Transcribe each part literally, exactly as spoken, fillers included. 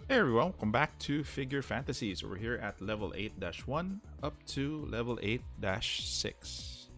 Hey everyone, welcome back to Figure Fantasies. We're here at level eight dash one up to level eight dash six.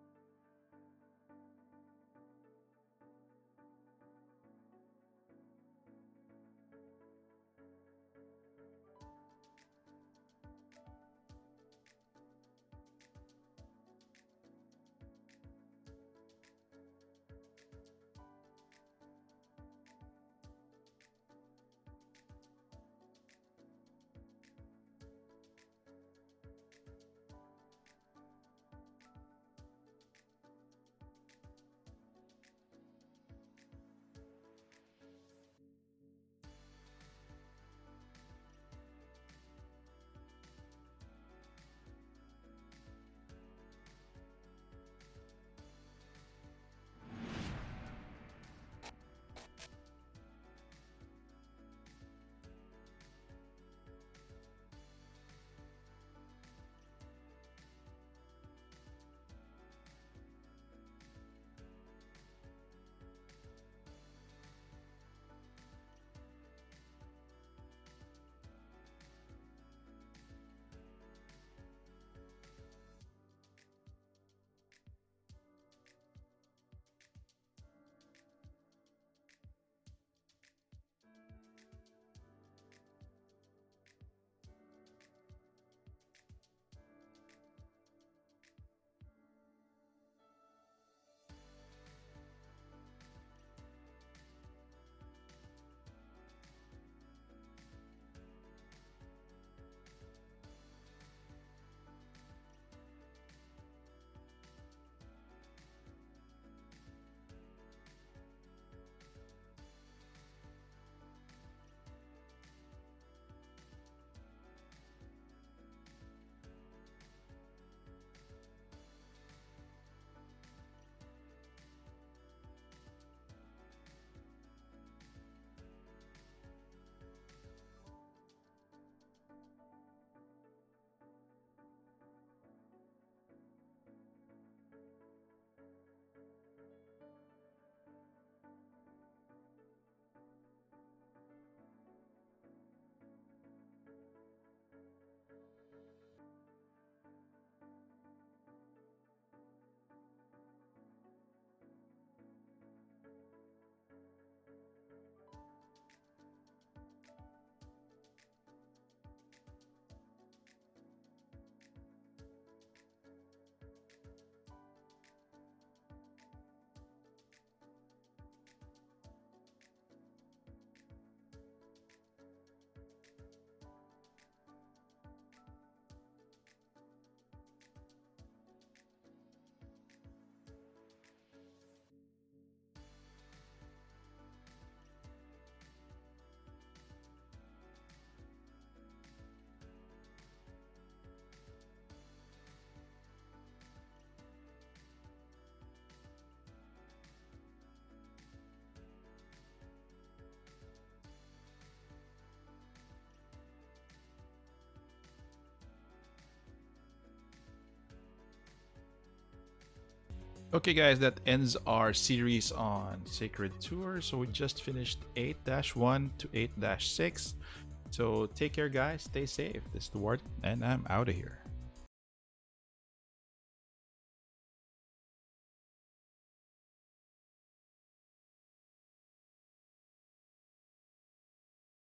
Okay guys, that ends our series on Sacred Tour. So we just finished eight dash one to eight dash six. So take care guys, stay safe. This is the Warden and I'm out of here.